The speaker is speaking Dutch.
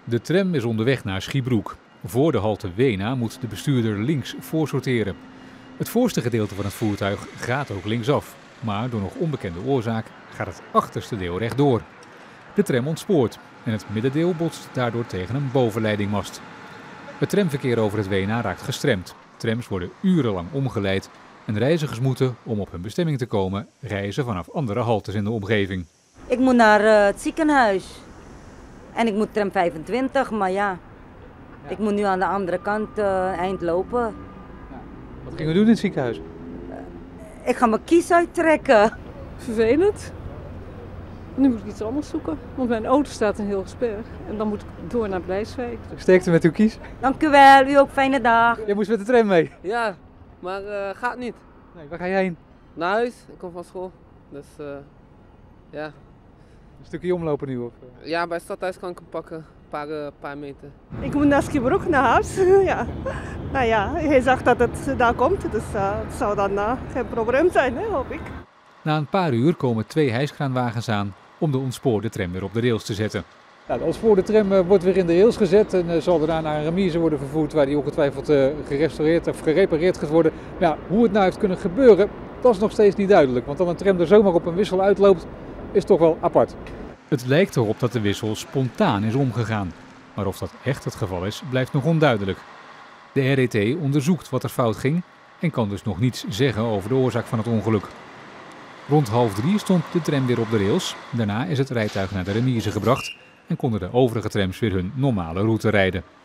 De tram is onderweg naar Schiebroek. Voor de halte Wena moet de bestuurder links voorsorteren. Het voorste gedeelte van het voertuig gaat ook linksaf. Maar door nog onbekende oorzaak gaat het achterste deel rechtdoor. De tram ontspoort en het middendeel botst daardoor tegen een bovenleidingmast. Het tramverkeer over het Wena raakt gestremd. Trams worden urenlang omgeleid en reizigers moeten, om op hun bestemming te komen, reizen vanaf andere haltes in de omgeving. Ik moet naar het ziekenhuis en ik moet tram 25, maar ja, ik moet nu aan de andere kant eind lopen. Wat ging u doen in het ziekenhuis? Ik ga mijn kies uittrekken. Vervelend. Nu moet ik iets anders zoeken, want mijn auto staat in Hilgersberg en dan moet ik door naar Blijswijk. Sterkte met uw kies. Dank u wel, u ook fijne dag. Jij moest met de tram mee? Ja, maar gaat niet. Nee, waar ga jij heen? Naar huis, ik kom van school. Dus ja. Een stukje omlopen nu of? Ja, bij het stadhuis kan ik hem pakken, een paar meter. Ik moet naar Schiebroek, naar huis. Ja. Nou ja, hij zegt dat het daar komt, dus het zou dan geen probleem zijn, hè, hoop ik. Na een paar uur komen 2 hijskraanwagens aan om de ontspoorde tram weer op de rails te zetten. Nou, de ontspoorde tram wordt weer in de rails gezet en zal daarna naar een remise worden vervoerd waar die ongetwijfeld gerestaureerd of gerepareerd gaat worden. Maar ja, hoe het nou heeft kunnen gebeuren, dat is nog steeds niet duidelijk. Want dat een tram er zomaar op een wissel uitloopt, is toch wel apart. Het lijkt erop dat de wissel spontaan is omgegaan. Maar of dat echt het geval is, blijft nog onduidelijk. De RET onderzoekt wat er fout ging en kan dus nog niets zeggen over de oorzaak van het ongeluk. Rond 2:30 stond de tram weer op de rails. Daarna is het rijtuig naar de remise gebracht en konden de overige trams weer hun normale route rijden.